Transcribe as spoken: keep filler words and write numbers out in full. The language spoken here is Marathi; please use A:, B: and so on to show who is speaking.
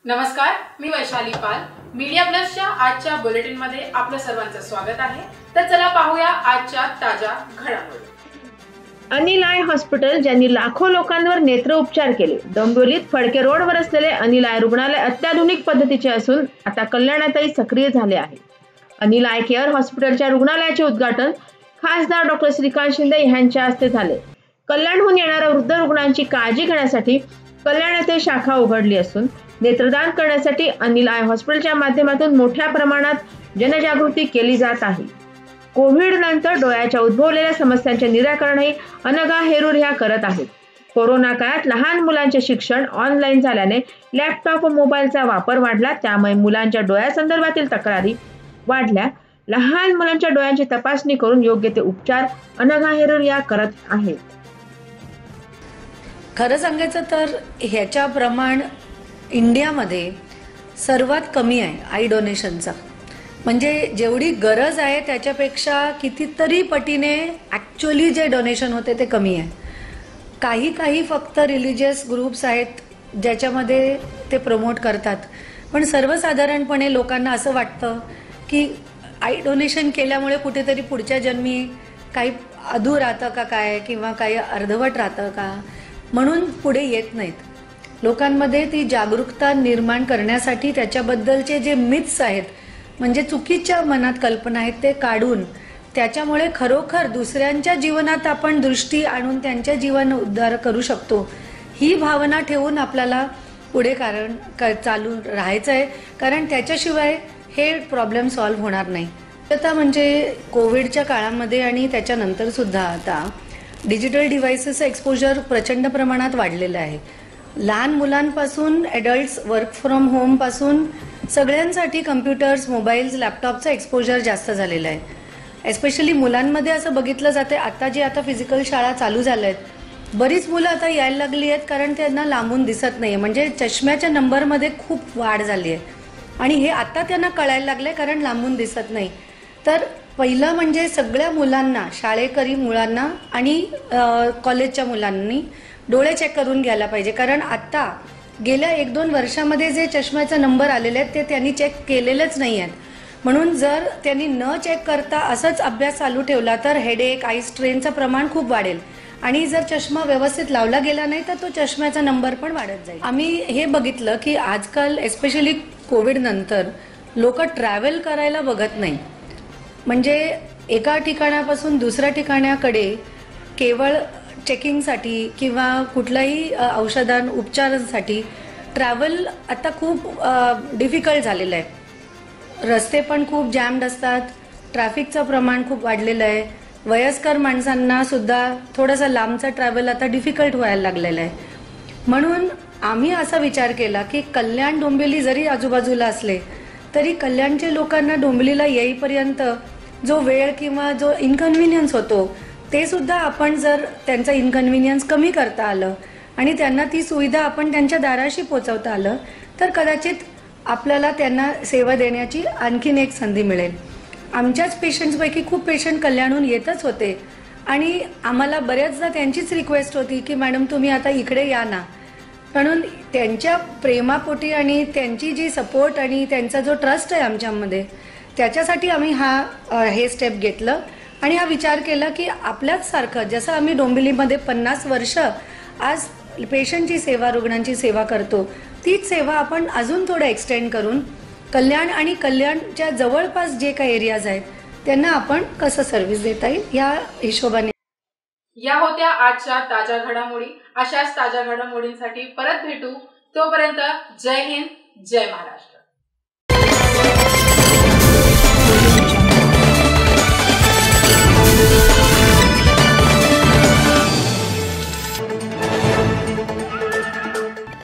A: नमस्कार, मी वैशाली पाल. मीडिया प्लसच्या आजच्या बुलेटिन मध्ये आपलं सर्वांचं स्वागत आहे. तर चला पाहूया आजच्या ताज्या घडामोडी.
B: अनिल आय हॉस्पिटल, ज्यांनी लाखो लोकांवर नेत्र उपचार केले. डोंबिवलीत फडके रोडवर असलेले अनिल आय रुग्णालय अत्याधुनिक पद्धतीचे असून आता कल्याणातही सक्रिय झाले आहे. अनिल आय केअर हॉस्पिटलच्या रुग्णालयाचे उद्घाटन खासदार डॉक्टर श्रीकांत शिंदे यांच्या हस्ते झाले. कल्याणहून येणाऱ्या वृद्ध रुग्णांची काळजी घेण्यासाठी कल्याण येथे शाखा उघडली असून नेत्रदान करण्यासाठी अनिल आय हॉस्पिटलच्या माध्यमातून मोठ्या प्रमाणात जनजागृती केली जात आहे. कोविड नंतर डोळ्याच्या उद्भवलेल्या समस्यांचे निराकरणही अनघा हेरूर ह्या करत आहेत. कोरोना काळात लहान मुलांचे शिक्षण ऑनलाईन झाल्याने लॅपटॉप व मोबाईलचा वापर वाढला, त्यामुळे मुलांच्या डोळ्यासंदर्भातील तक्रारी वाढल्या. लहान मुलांच्या डोळ्यांची तपासणी करून योग्य ते उपचार अनघा हेरूर या करत आहेत.
C: खरं सांगायचं तर ह्याच्या प्रमाण इंडियामध्ये सर्वात कमी आहे आय डोनेशनचा. म्हणजे जेवढी गरज आहे त्याच्यापेक्षा कितीतरी पटीने ॲक्च्युअली जे डोनेशन होते ते कमी आहे. काही काही फक्त रिलिजियस ग्रुप्स आहेत ज्याच्यामध्ये ते प्रमोट करतात, पण सर्वसाधारणपणे लोकांना असं वाटतं की आय डोनेशन केल्यामुळे कुठेतरी पुढच्या जन्मी काही अधू राहतं का काय, किंवा काही अर्धवट राहतं का, म्हणून पुढे येत नाहीत. लोकांमध्ये ती जागरूकता निर्माण करण्यासाठी त्याच्याबद्दलचे जे मिथ्स आहेत, म्हणजे चुकीच्या मनात कल्पना आहेत, ते काढून त्याच्यामुळे खरोखर दुसऱ्यांच्या जीवनात आपण दृष्टी आणून त्यांच्या जीवन उद्धार करू शकतो, ही भावना ठेवून आपल्याला पुढे कारण चालू राहायचं आहे. कारण त्याच्याशिवाय हे प्रॉब्लेम सॉल्व्ह होणार नाही. आता म्हणजे कोविडच्या काळामध्ये आणि त्याच्यानंतर सुद्धा आता डिजिटल डिव्हाइसेसचं एक्सपोजर प्रचंड प्रमाणात वाढलेलं आहे. लहान मुलांपासून ॲडल्ट्स, वर्क फ्रॉम होमपासून सगळ्यांसाठी कम्प्युटर्स, मोबाईल्स, लॅपटॉपचं एक्सपोजर जास्त झालेलं आहे. एस्पेशली मुलांमध्ये असं बघितलं जाते, आता जे आता फिजिकल शाळा चालू झाल्या आहेत, बरीच मुलं आता यायला लागली आहेत कारण त्यांना लांबून दिसत नाही आहे. म्हणजे चष्म्याच्या नंबरमध्ये खूप वाढ झाली आहे आणि हे आता त्यांना कळायला लागलं आहे कारण लांबून दिसत नाही. तर पहिलं म्हणजे सगळ्या मुलांना, शाळेकरी मुलांना आणि कॉलेजच्या मुलांनी डोळे चेक करून घ्यायला पाहिजे. कारण आत्ता गेल्या एक दोन वर्षामध्ये जे चष्म्याचा नंबर आलेले आहेत ते त्यांनी चेक केलेलेच नाही आहेत. म्हणून जर त्यांनी न चेक करता असंच अभ्यास चालू ठेवला तर हेडेक, आय स्ट्रेनचं प्रमाण खूप वाढेल आणि जर चष्मा व्यवस्थित लावला गेला नाही तर तो चष्म्याचा नंबर पण वाढत जाईल. आम्ही हे बघितलं की आजकाल एस्पेशली कोविड नंतर लोक ट्रॅव्हल करायला बघत नाही. म्हणजे एका ठिकाणापासून दुसऱ्या ठिकाणाकडे केवळ चेकिंगसाठी किंवा कुठल्याही औषधां उपचारांसाठी ट्रॅव्हल आता खूप डिफिकल्ट झालेलं आहे. रस्ते पण खूप जॅम्ड असतात, ट्रॅफिकचं प्रमाण खूप वाढलेलं आहे. वयस्कर माणसांना सुद्धा थोडंसं लांबचा ट्रॅव्हल आता डिफिकल्ट व्हायला लागलेलं आहे. म्हणून आम्ही असा विचार केला की कल्याण डोंबिवली जरी आजूबाजूला असले तरी कल्याणच्या लोकांना डोंबिवलीला येईपर्यंत जो वेळ किंवा जो इनकन्व्हिनियन्स होतो ते सुद्धा आपण जर त्यांचा इनकन्व्हिनियन्स कमी करता आलं आणि त्यांना ती सुविधा आपण त्यांच्या दाराशी पोचवता आलं तर कदाचित आपल्याला त्यांना सेवा देण्याची आणखीन एक संधी मिळेल. आमच्याच पेशंट्सपैकी खूप पेशंट कल्याणहून येतच होते आणि आम्हाला बऱ्याचदा त्यांचीच रिक्वेस्ट होती की मॅडम तुम्ही आता इकडे या ना. म्हणून त्यांच्या प्रेमापोटी आणि त्यांची जी सपोर्ट आणि त्यांचा जो ट्रस्ट आहे आमच्यामध्ये, त्याच्यासाठी आम्ही हा हे स्टेप घेतलं आणि हा विचार केला की आपल्याच सारखं जसं आम्ही डोंबिवलीमध्ये पन्नास वर्ष आज पेशंटची सेवा, रुग्णांची सेवा करतो, तीच सेवा आपण अजून थोडं एक्सटेंड करून कल्याण आणि कल्याणच्या जवळपास जे काही एरियाज आहेत त्यांना आपण कसं सर्व्हिस देता येईल या हिशोबाने.
A: या होत्या आजच्या ताज्या घडामोडी. अशाच ताज्या घडामोडींसाठी परत भेटू. तोपर्यंत जय हिंद, जय महाराष्ट्र.